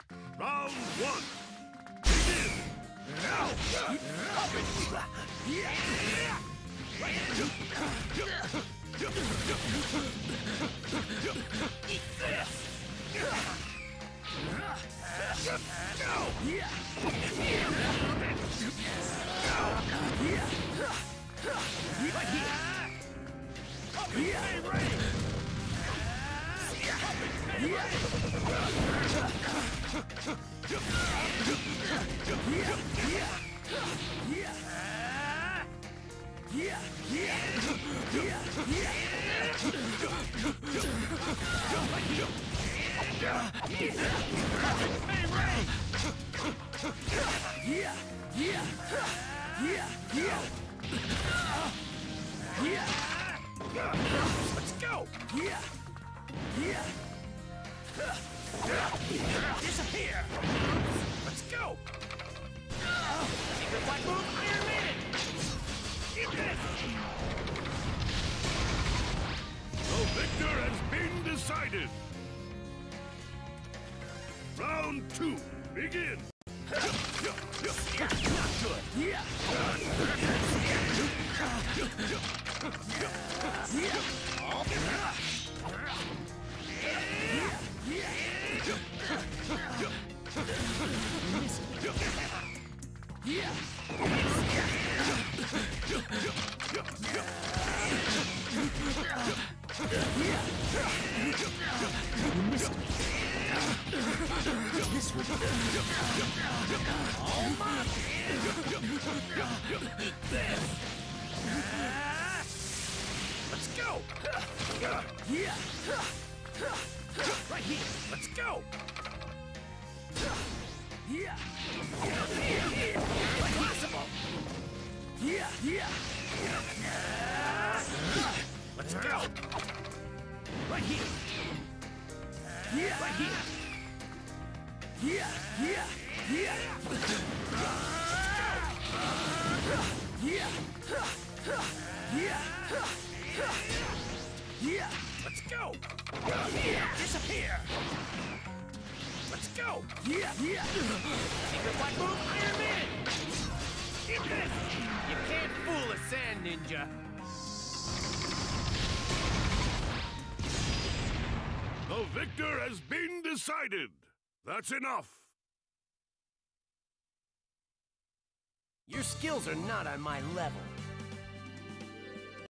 Round one. Begin. Eat this! Let's go! Disappear! Let's go! Secret Black Move, Iron Man! Eat this! The victor has been decided. Round two. Begin. Not good! This would Eat this! Let's go! Right here! Let's go! Impossible! Let's go! Right here! Right here! Let's go! Disappear! Let's go! Secret Black Move, Iron Man! Eat this! You can't fool a sand ninja! The victor has been decided. That's enough. Your skills are not on my level.